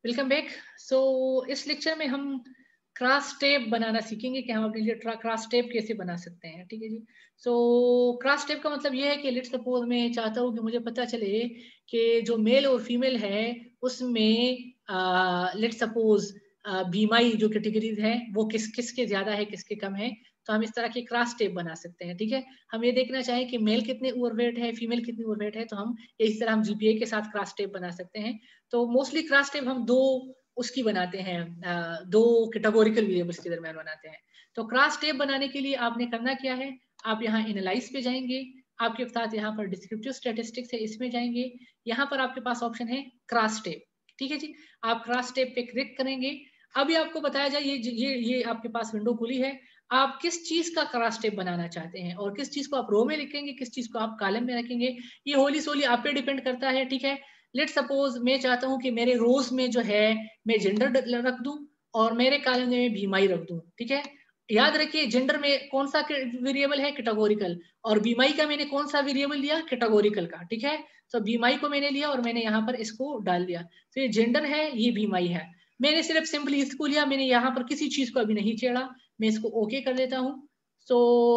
Welcome back. सो इस lecture में हम क्रॉस टेप बनाना सीखेंगे कि हम अपने लिए क्रॉस टेप कैसे बना सकते हैं। ठीक है जी। सो क्रॉस टेप का मतलब ये है कि लेट्स सपोज मैं चाहता हूँ कि मुझे पता चले कि जो मेल और फीमेल है उसमें लेट्स सपोज बीमाई जो कैटेगरीज है वो किसके ज्यादा है किसके कम है, तो हम इस तरह की क्रॉस टेप बना सकते हैं। ठीक है, हम ये देखना चाहें कि मेल कितने ओवरवेट है फीमेल कितनी ओवरवेट है, तो हम इस तरह हम जीपीए के साथ क्रॉस टेप बना सकते हैं। तो मोस्टली क्रॉस टेप हम दो उसकी बनाते हैं, दो कैटेगोरिकल वेरिएबल्स के दरमियान बनाते हैं। तो क्रॉस टेप बनाने के लिए आपने करना क्या है, आप यहाँ एनालाइज पे जाएंगे, आपके साथ यहाँ पर डिस्क्रिप्टिव स्टैटिस्टिक्स है इसमें जाएंगे, यहाँ पर आपके पास ऑप्शन है क्रॉस टेप। ठीक है जी, आप क्रॉस टेप पे क्लिक करेंगे। अभी आपको बताया जाए ये आपके पास विंडो खुली है, आप किस चीज का क्रॉस टेप बनाना चाहते हैं और किस चीज को आप रो में लिखेंगे किस चीज को आप कॉलम में रखेंगे, ये होली सोली आप पे डिपेंड करता है। ठीक है, लेट सपोज मैं चाहता हूं कि मेरे रोज में जो है मैं जेंडर रख दूं और मेरे कॉलम में बीमाई रख दूं। ठीक है, याद रखिए जेंडर में कौन सा वेरिएबल है, कैटेगोरिकल, और बीमाई का मैंने कौन सा वेरिएबल लिया, कैटेगोरिकल का। ठीक है, तो बीमाई को मैंने लिया और मैंने यहाँ पर इसको डाल दिया, तो ये जेंडर है ये बीमाई है। मैंने सिर्फ सिंपली इसको लिया, मैंने यहाँ पर किसी चीज को अभी नहीं छेड़ा, मैं इसको ओके कर देता हूँ। सो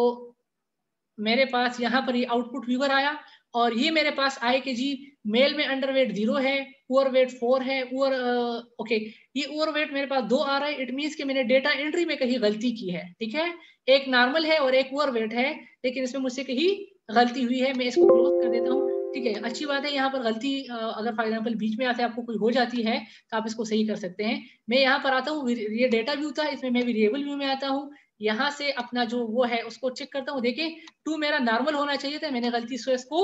मेरे पास यहाँ पर ये आउटपुट व्यूअर आया और ये मेरे पास आए कि जी मेल में अंडरवेट 0 है, ओवरवेट 4 है, ओके ये ओवरवेट मेरे पास 2 आ रहा है। इट मींस कि मैंने डेटा एंट्री में कहीं गलती की है। ठीक है, एक नॉर्मल है और एक ओवरवेट है, लेकिन इसमें मुझसे कहीं गलती हुई है। मैं इसको क्लोज कर देता हूँ। ठीक है, अच्छी बात है, यहाँ पर गलती अगर फॉर एग्जाम्पल बीच में आते आपको कोई हो जाती है तो आप इसको सही कर सकते हैं। मैं यहाँ पर आता हूँ, ये डेटा व्यू था, इसमें मैं वेरिएबल व्यू में आता हूँ, यहाँ से अपना जो वो है उसको चेक करता हूँ। देखिए 2 मेरा नॉर्मल होना चाहिए था, मैंने गलती से इसको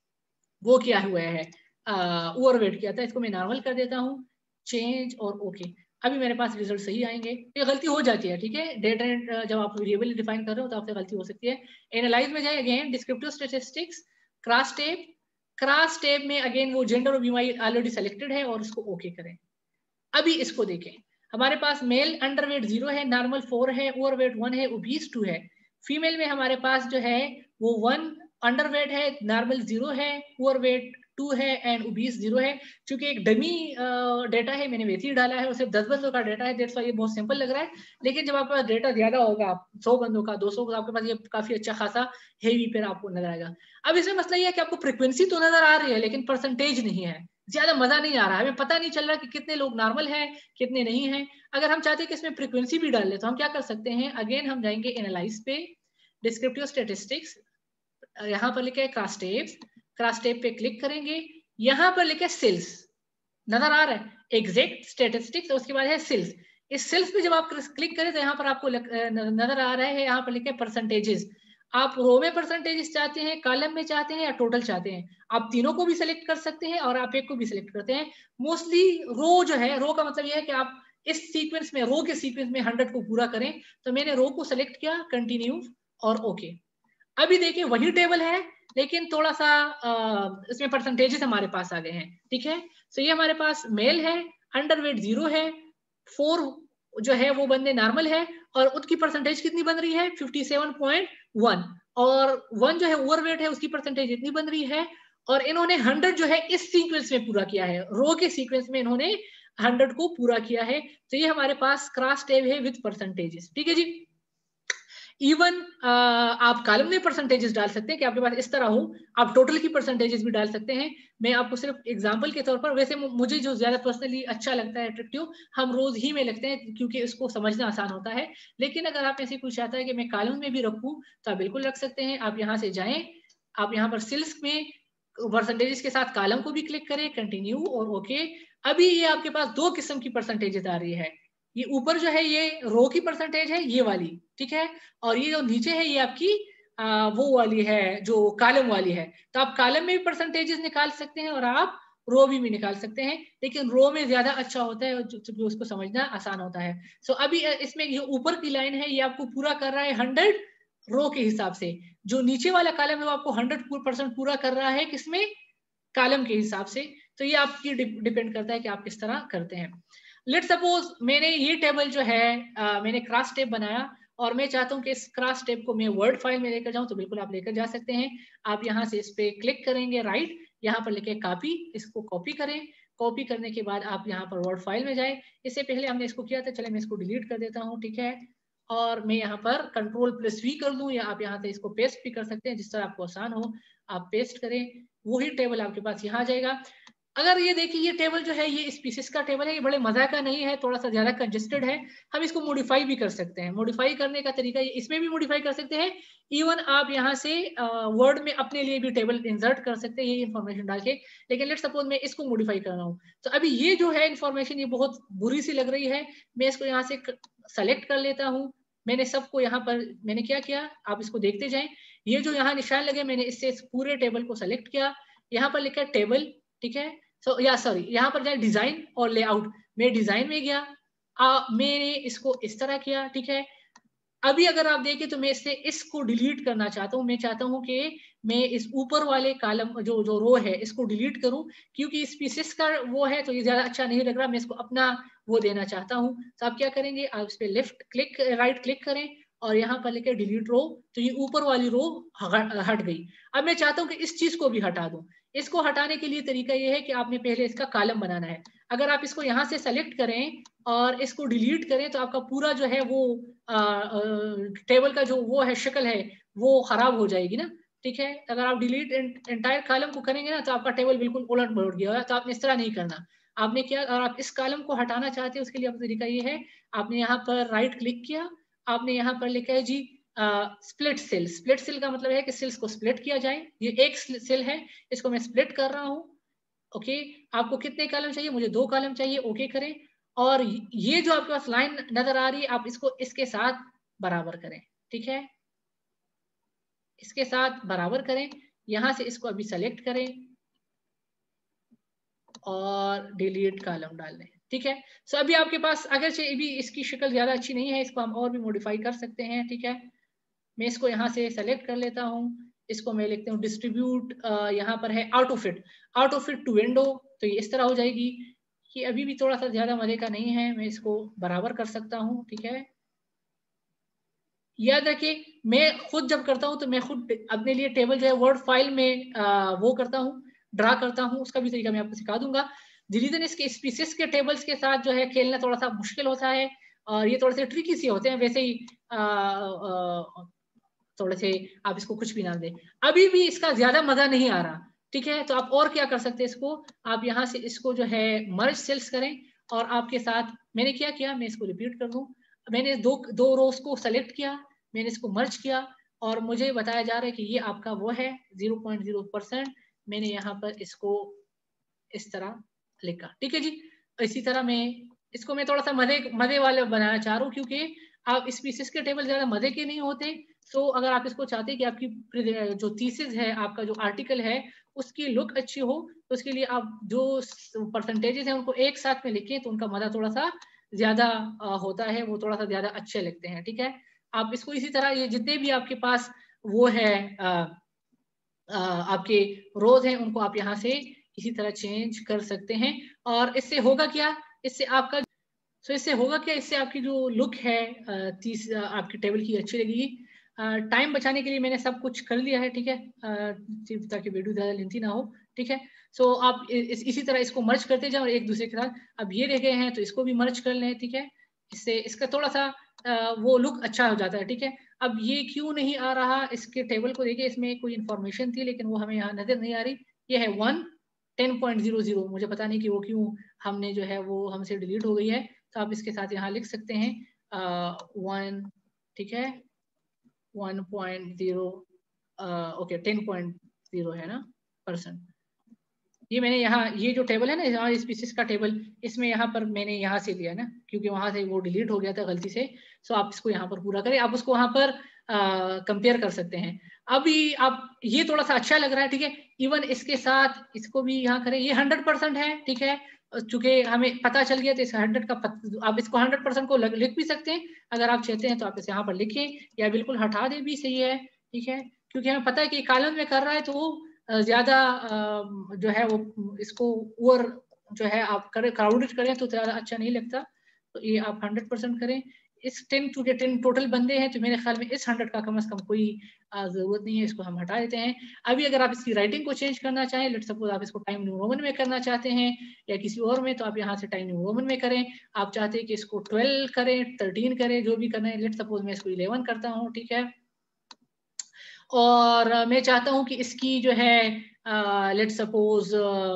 वो किया हुआ है, ओवरवेट किया था, इसको मैं नॉर्मल कर देता हूँ, चेंज और ओके। अभी मेरे पास रिजल्ट सही आएंगे। ये गलती हो जाती है, ठीक है, डेटा जब आप वेरिएबल डिफाइन कर रहे हो तो आपसे गलती हो सकती है। एनालाइज में जाए, again descriptive statistics, cross tab, cross tab में अगेन वो जेंडर और बीमारी ऑलरेडी सेलेक्टेड है और उसको ओके करें। अभी इसको देखें, हमारे पास मेल अंडरवेट 0 है, नॉर्मल 4 है, ओवरवेट 1 है, ओबीस 2 है। फीमेल में हमारे पास जो है वो 1 अंडरवेट है, नॉर्मल 0 है, ओवरवेट 2 है एंड ओबीस 0 है। चूंकि एक डमी डेटा है, मैंने वैसे ही डाला है और सिर्फ 10 बंदों का डेटा है, दैट्स व्हाई ये बहुत सिंपल लग रहा है। लेकिन जब आपके पास डेटा ज्यादा होगा, 100 बंदों का 200 का, आपके पास ये काफी अच्छा खासा हेवी फिर आपको नजर आएगा। अब इसमें मसला ये है कि आपको फ्रिक्वेंसी तो नजर आ रही है लेकिन परसेंटेज नहीं है, ज्यादा मजा नहीं आ रहा है, हमें पता नहीं चल रहा कि कितने लोग नॉर्मल हैं कितने नहीं हैं। अगर हम चाहते हैं कि इसमें फ्रीक्वेंसी भी डाल ले तो हम क्या कर सकते हैं, अगेन हम जाएंगे एनालाइज पे, डिस्क्रिप्टिव स्टैटिस्टिक्स, यहाँ पर लिखे क्रॉस टेप्स, क्रॉस टेप पे क्लिक करेंगे, यहाँ पर लिखे सेल्स, नजर आ रहा है, एग्जैक्ट स्टैटिस्टिक्स और उसके बाद है सेल्स। इस सेल्स पे जब आप क्लिक करें तो यहाँ पर आपको नजर आ रहा है, यहाँ पर लिखे परसेंटेजेस। आप रो में परसेंटेजेस चाहते हैं, कॉलम में चाहते हैं या टोटल चाहते हैं, आप तीनों को भी सिलेक्ट कर सकते हैं और आप एक को भी सिलेक्ट करते हैं। मोस्टली रो जो है, रो का मतलब यह है कि आप इस सीक्वेंस में, रो के सीक्वेंस में 100 को पूरा करें, तो मैंने रो को सिलेक्ट किया, कंटिन्यू और ओके। अभी देखिए वही टेबल है लेकिन थोड़ा सा इसमें परसेंटेजेस हमारे पास आ गए हैं। ठीक है, तो ये हमारे पास मेल है, अंडरवेट 0 है, 4 जो है वो बंदे नॉर्मल है और उसकी परसेंटेज कितनी बन रही है 57.1, और 1 जो है ओवरवेट है उसकी परसेंटेज इतनी बन रही है। और इन्होंने 100 जो है इस सीक्वेंस में पूरा किया है, रो के सीक्वेंस में इन्होंने 100 को पूरा किया है। तो ये हमारे पास क्रॉस टेब है विद परसेंटेजेस। ठीक है जी, इवन आप कॉलम में परसेंटेजेस डाल सकते हैं कि आपके पास इस तरह हो, आप टोटल की परसेंटेजेस भी डाल सकते हैं। मैं आपको सिर्फ एग्जांपल के तौर पर, वैसे मुझे जो ज्यादा पर्सनली अच्छा लगता है अट्रैक्टिव, हम रोज ही में लगते हैं क्योंकि इसको समझना आसान होता है। लेकिन अगर आप ऐसे कुछ चाहता है कि मैं कॉलम में भी रखूं तो आप बिल्कुल रख सकते हैं। आप यहाँ से जाएं, आप यहाँ पर सेल्स में परसेंटेजेस के साथ कॉलम को भी क्लिक करें, कंटिन्यू और ओके। अभी ये आपके पास दो किस्म की परसेंटेजेस आ रही है, ये ऊपर जो है ये रो की परसेंटेज है ये वाली, ठीक है, और ये जो नीचे है ये आपकी वो वाली है जो कॉलम वाली है। तो आप कॉलम में भी परसेंटेजेस निकाल सकते हैं और आप रो भी निकाल सकते हैं, लेकिन रो में ज्यादा अच्छा होता है क्योंकि उसको समझना आसान होता है। सो अभी इसमें ये ऊपर की लाइन है ये आपको पूरा कर रहा है 100 रो के हिसाब से, जो नीचे वाला कॉलम है वो आपको 100% पूरा कर रहा है किसमें, कॉलम के हिसाब से। तो ये आपकी डिपेंड करता है कि आप किस तरह करते हैं। लेट सपोज मैंने ये टेबल जो है मैंने क्रॉस टेप बनाया और मैं चाहता हूं कि इस क्रॉस टेप को मैं वर्ड फाइल में लेकर जाऊं, तो बिल्कुल आप लेकर जा सकते हैं। आप यहां से इस पे क्लिक करेंगे, राइट, यहाँ पर लिखे कॉपी, इसको कॉपी करें, कॉपी करने के बाद आप यहाँ पर वर्ड फाइल में जाए। इससे पहले हमने इसको किया था, चले मैं इसको डिलीट कर देता हूँ, ठीक है। और मैं यहाँ पर Ctrl+V कर दूं, या आप यहाँ से इसको पेस्ट भी कर सकते हैं, जिस तरह आपको आसान हो आप पेस्ट करें, वही टेबल आपके पास यहाँ जाएगा। अगर ये देखिए ये टेबल जो है ये स्पीसीज का टेबल है, ये बड़े मजा का नहीं है, थोड़ा सा ज्यादा कंजेस्टेड है। हम इसको मॉडिफाई भी कर सकते हैं। मॉडिफाई करने का तरीका ये इसमें भी मॉडिफाई कर सकते हैं। इवन आप यहाँ से वर्ड में अपने लिए भी टेबल इंसर्ट कर सकते हैं ये इन्फॉर्मेशन डाल के। लेकिन लेट सपोज मैं इसको मॉडिफाई कर रहा हूँ, तो अभी ये जो है इन्फॉर्मेशन ये बहुत बुरी सी लग रही है। मैं इसको यहाँ से सेलेक्ट कर लेता हूँ। मैंने सबको यहाँ पर मैंने क्या किया, आप इसको देखते जाएं। ये जो यहाँ निशान लगे, मैंने इससे इस पूरे टेबल को सेलेक्ट किया। यहाँ पर लिखा है टेबल, ठीक है। सॉरी यहाँ पर जाए डिजाइन और लेआउट, मैं डिजाइन में गया, मैंने इसको इस तरह किया, ठीक है। अभी अगर आप देखें तो मैं इसको डिलीट करना चाहता हूँ। मैं चाहता हूँ कि मैं इस ऊपर वाले कॉलम जो रो है इसको डिलीट करूं, क्योंकि स्पीसीज का वो है तो ये ज्यादा अच्छा नहीं लग रहा। मैं इसको अपना वो देना चाहता हूँ। तो आप क्या करेंगे, आप इस पे लेफ्ट क्लिक राइट क्लिक करें और यहाँ पर लिखे डिलीट रो, तो ये ऊपर वाली रो हट गई। अब मैं चाहता हूँ कि इस चीज को भी हटा दूं। इसको हटाने के लिए तरीका ये है कि आपने पहले इसका कॉलम बनाना है। अगर आप इसको यहाँ से सेलेक्ट करें और इसको डिलीट करें तो आपका पूरा जो है वो टेबल का जो वो है शक्ल है वो खराब हो जाएगी ना, ठीक है। अगर आप डिलीट एंटायर कॉलम को करेंगे ना तो आपका टेबल बिल्कुल उलट पलट गया होगा। तो आपने इस तरह नहीं करना। आपने क्या, अगर आप इस कॉलम को हटाना चाहते हैं उसके लिए आपका तरीका ये है, आपने यहाँ पर राइट क्लिक किया, आपने यहाँ पर लिखा है जी स्प्लिट सेल। स्प्लिट सेल का मतलब है कि सेल्स को स्प्लिट किया जाए। ये एक सेल है, इसको मैं स्प्लिट कर रहा हूँ। ओके, आपको कितने कॉलम चाहिए, मुझे 2 कॉलम चाहिए, ओके करें। और ये जो आपके पास लाइन नजर आ रही है आप इसको इसके साथ बराबर करें, ठीक है। इसके साथ बराबर करें, यहां से इसको अभी सेलेक्ट करें और डिलीट कॉलम डाल दें, ठीक है। सो अभी आपके पास अगर भी इसकी शक्ल ज्यादा अच्छी नहीं है, इसको हम और भी मॉडिफाई कर सकते हैं, ठीक है। मैं इसको यहाँ से सेलेक्ट कर लेता हूँ। इसको मैं लिखता हूँ डिस्ट्रीब्यूट, यहाँ पर है ऑटो फिट टू विंडो, तो ये इस तरह हो जाएगी। ये अभी भी थोड़ा सा ज्यादा मजे का नहीं है, मैं इसको बराबर कर सकता हूँ, ठीक है। याद रखिए मैं खुद जब करता हूँ तो मैं खुद अपने लिए टेबल जो है वर्ड फाइल में वो करता हूँ, ड्रा करता हूँ। उसका भी तरीका मैं आपको सिखा दूंगा। रीजन इसके स्पीसीज के टेबल्स के साथ जो है खेलना थोड़ा सा मुश्किल होता है और ये थोड़े से ट्रिकी से होते हैं। वैसे ही थोड़े से आप इसको कुछ भी ना दें, अभी भी इसका ज्यादा मजा नहीं आ रहा, ठीक है। तो आप और क्या कर सकते हैं, इसको आप यहाँ से इसको जो है मर्ज सेल्स करें और आपके साथ मैंने क्या किया, मैं इसको रिपीट कर दूं। मैंने दो रोज को सेलेक्ट किया, मैंने इसको मर्ज किया और मुझे बताया जा रहा है कि ये आपका वो है 0.0%। मैंने यहाँ पर इसको इस तरह लिखा, ठीक है जी। इसी तरह मैं थोड़ा सा मजे वाले बनाना चाह रहा हूँ, क्योंकि आप स्पीसीज के टेबल ज्यादा मजे के नहीं होते। तो अगर आप इसको चाहते हैं कि आपकी जो थीसिस है, आपका जो आर्टिकल है उसकी लुक अच्छी हो, तो उसके लिए आप जो परसेंटेजेस हैं उनको एक साथ में लिखें तो उनका मजा थोड़ा सा ज्यादा होता है, वो थोड़ा सा ज्यादा अच्छे लगते हैं, ठीक है। आप इसको इसी तरह ये जितने भी आपके पास वो है आपके रोज हैं उनको आप यहाँ से इसी तरह चेंज कर सकते हैं। और इससे होगा क्या, इससे होगा क्या, इससे आपकी जो लुक है आपकी टेबल की अच्छी लगेगी। टाइम बचाने के लिए मैंने सब कुछ कर लिया है, ठीक है, ताकि वीडियो ज्यादा लेंथी ना हो, ठीक है। सो आप इसी तरह इसको मर्ज करते जाओ और एक दूसरे के साथ। अब ये रह गए हैं तो इसको भी मर्ज कर लें, ठीक है। इससे इसका थोड़ा सा वो लुक अच्छा हो जाता है, ठीक है। अब ये क्यों नहीं आ रहा, इसके टेबल को देखिए, इसमें कोई इन्फॉर्मेशन थी लेकिन वो हमें यहाँ नजर नहीं आ रही। ये है 10.00, मुझे पता नहीं कि वो क्यों हमने जो है वो हमसे डिलीट हो गई है। तो आप इसके साथ यहाँ लिख सकते हैं 1, ठीक है, 1.0 ओके 10.0 है ना %। ये मैंने यहाँ ये जो टेबल है ना यहाँ स्पीसीज का टेबल, इसमें यहाँ पर मैंने यहाँ से लिया ना, क्योंकि वहां से वो डिलीट हो गया था गलती से। सो आप इसको यहाँ पर पूरा करें, आप उसको वहां पर कंपेयर कर सकते हैं। अभी आप ये थोड़ा सा अच्छा लग रहा है, ठीक है। इवन इसके साथ इसको भी यहाँ करें, ये 100% है, ठीक है। चूंकि हमें पता चल गया तो इस 100 का आप इसको 100% को लिख भी सकते हैं अगर आप चाहते हैं तो आप इसे यहाँ पर लिखें या बिल्कुल हटा दे भी सही है, ठीक है। क्योंकि हमें पता है कि कॉलम में कर रहा है तो वो ज्यादा जो है वो इसको ओवर जो है आप करें क्राउडेड करें तो ज्यादा अच्छा नहीं लगता। तो ये आप 100% करें। इस 10 चूंकि 10 टोटल बंदे हैं तो मेरे ख्याल में इस 100 का कम से कम कोई जरूरत नहीं है, इसको हम हटा देते हैं। अभी अगर आप इसकी राइटिंग को चेंज करना चाहें, लेट सपोज आप इसको टाइम न्यू रोमन में करना चाहते हैं या किसी और में, तो आप यहाँ से टाइम न्यू रोमन में करें। आप चाहते हैं कि इसको 12 करें, 13 करें, जो भी करना है। लेट सपोज मैं इसको 11 करता हूँ, ठीक है। और मैं चाहता हूँ कि इसकी जो है let suppose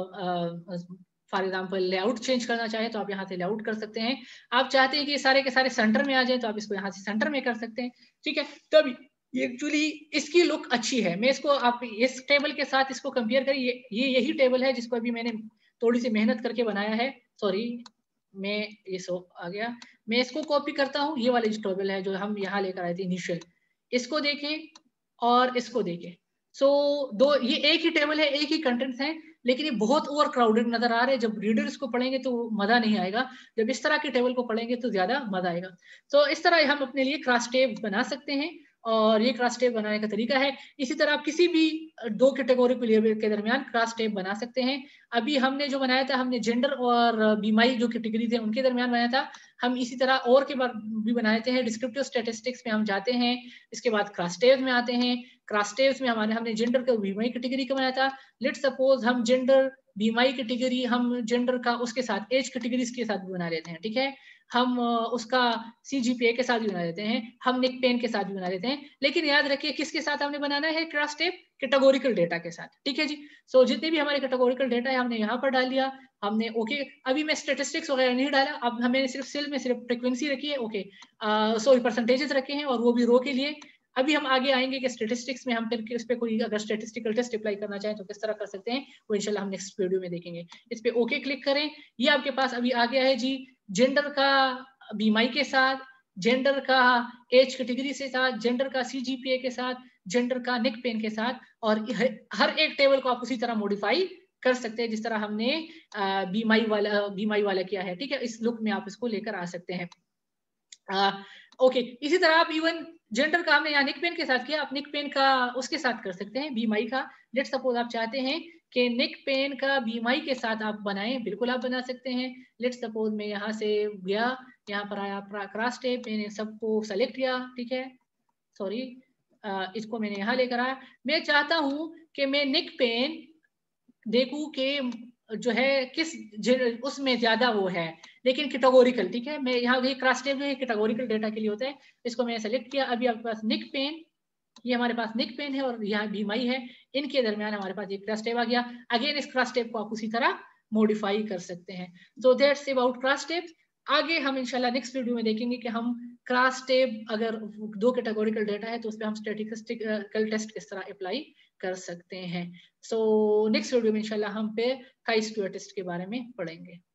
for example layout change करना चाहे तो आप यहाँ से लेआउट कर सकते हैं। आप चाहते हैं कि सारे के सारे सेंटर में आ जाए तो आप इसको यहाँ से सेंटर में कर सकते हैं, ठीक है। तो अभी एक्चुअली इसकी लुक अच्छी है। मैं इसको आप इस टेबल के साथ इसको कंपेयर करिए, ये यही टेबल है जिसको अभी मैंने थोड़ी सी मेहनत करके बनाया है। सॉरी, मैं ये सो आ गया, मैं इसको कॉपी करता हूँ। ये वाली जो टेबल है जो हम यहाँ लेकर आए थे इनिशियल, इसको देखें और इसको देखें। सो दो ये एक ही टेबल है, एक ही कंटेंट्स हैं, लेकिन ये बहुत ओवर क्राउडेड नजर आ रहे हैं। जब रीडर इसको पढ़ेंगे तो मजा नहीं आएगा, जब इस तरह के टेबल को पढ़ेंगे तो ज्यादा मजा आएगा। तो इस तरह हम अपने लिए क्रॉस टेब बना सकते हैं और ये क्रॉस टेब बनाने का तरीका है। इसी तरह आप किसी भी दो कैटेगरी के दरमियान क्रॉस टेब बना सकते हैं। अभी हमने जो बनाया था, हमने जेंडर और बीमारी जो कैटेगरी थे उनके दरमियान बनाया था। हम इसी तरह और के बाद भी बनाते हैं। डिस्क्रिप्टिव स्टैटिस्टिक्स में हम जाते हैं, इसके बाद क्रॉस टेब्स में आते हैं। क्रॉस टेब्स में हमने जेंडर का बीमारी कैटेगरी का बनाया था। लेट सपोज हम जेंडर बीमारी कैटेगरी, हम जेंडर का उसके साथ एज कैटेगरीज के साथ भी बना लेते हैं, ठीक है। हम उसका CGPA के साथ भी बना लेते हैं, हम निक पेन के साथ भी बना लेते हैं। लेकिन याद रखिए किसके साथ हमने बनाना है क्रॉस टेब, कैटेगोरिकल डेटा के साथ, ठीक है जी। सो जितने भी हमारे कैटेगोरिकल डेटा है हमने यहाँ पर डाल दिया, हमने ओके। अभी मैं स्टेटिस्टिक्स वगैरह नहीं डाला, अब हमें सिर्फ सेल में सिर्फ फ्रीक्वेंसी रखी है, ओके, सॉरी परसेंटेजेस रखे हैं और वो भी रो के लिए। अभी हम आगे आएंगे कि स्टेटिस्टिक्स में हम फिर इस पे कोई अगर स्टेटिस्टिकल टेस्ट अप्लाई करना चाहें तो किस तरह कर सकते हैं, वो इंशाल्लाह हम नेक्स्ट वीडियो में देखेंगे। इस पे ओके क्लिक करें। ये आपके पास अभी आ गया है जी, जेंडर का बीमाई के साथ, जेंडर का एज कैटेगरी के साथ, जेंडर का CGPA के साथ, जेंडर का निक पेन के साथ। और हर एक टेबल को आप उसी तरह मॉडिफाई कर सकते हैं जिस तरह हमने बीमाई वाला किया है, ठीक है। इस लुक में आप इसको लेकर आ सकते हैं। ओके, इसी तरह आप इवन जेंडर का हमने यहाँ निक पेन के साथ किया, आप निक पेन का उसके साथ कर सकते हैं, बीमाई का। लेट सपोज आप चाहते हैं कि निक पेन का बीमाई के साथ आप बनाएं, बिल्कुल आप बना सकते हैं। लेट सपोज मैं यहाँ से गया, यहाँ पर आया क्रॉस टेब, मैंने सबको सेलेक्ट किया, ठीक है। सॉरी, इसको मैंने यहाँ लेकर आया। मैं चाहता हूँ कि मैं निक पेन देखूं कि जो है किस उसमें ज्यादा वो है, लेकिन कैटेगोरिकल, ठीक है। मैं यहाँ ये क्रॉस टेब जो है कैटेगोरिकल डेटा के लिए होता है, इसको मैंने सेलेक्ट किया। अभी आपके पास निक पेन, ये हमारे पास निक पेन है और यहाँ बीमाई है, इनके दरमियान हमारे पास एक क्रॉस टेब आ गया। अगेन इस क्रॉस टेब को आप उसी तरह मॉडिफाई कर सकते हैं। So that's about cross tab. आगे हम इंशाल्लाह नेक्स्ट वीडियो में देखेंगे कि हम क्रॉस टेब अगर दो कैटेगोरिकल डेटा है तो उस पर हम स्टैटिस्टिकल टेस्ट किस तरह अप्लाई कर सकते हैं। सो नेक्स्ट वीडियो में इंशाल्लाह हम पे chi-square टेस्ट के बारे में पढ़ेंगे।